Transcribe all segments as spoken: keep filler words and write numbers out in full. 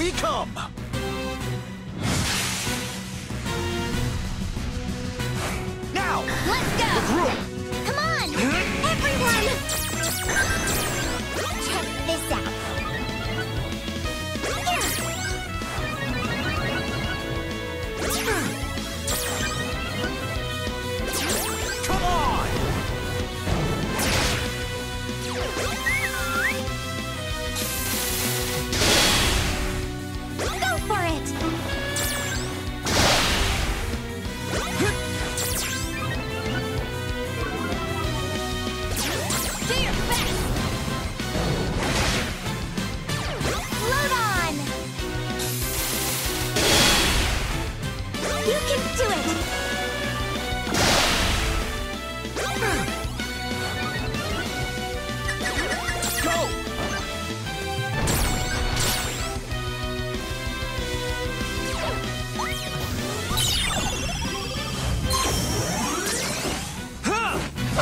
we come! Now! Let's go! The group! Come on! Everyone! Check this out. Come on! Go for it! Do your best! Load on! You can do it! Go! Huh!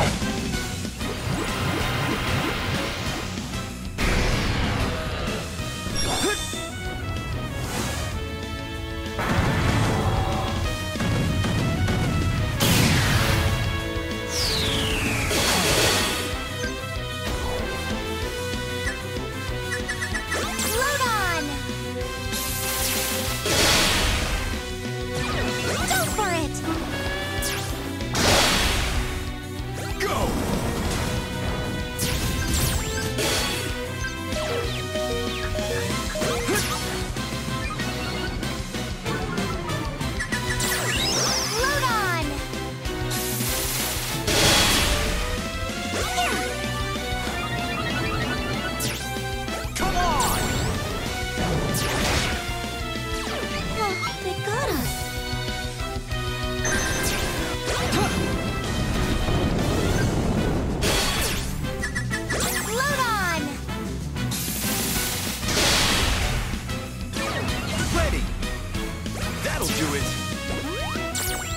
Load on! Go for it! Go! Load on! Come on! Oh, they got us! Load on! Ready! That'll do it!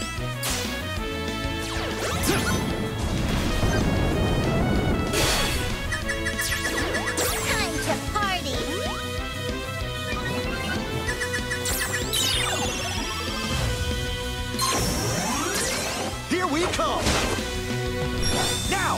Time to party! Here we come! Now!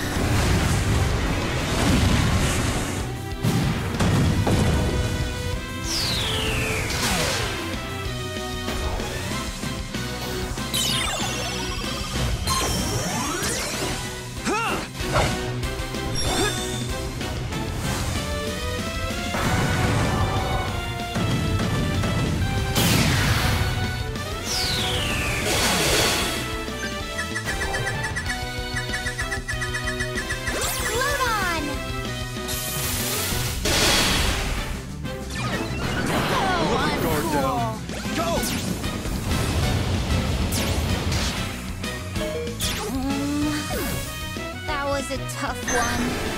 Huh! Load on! Let the guard down. Go! Um, that was a tough one.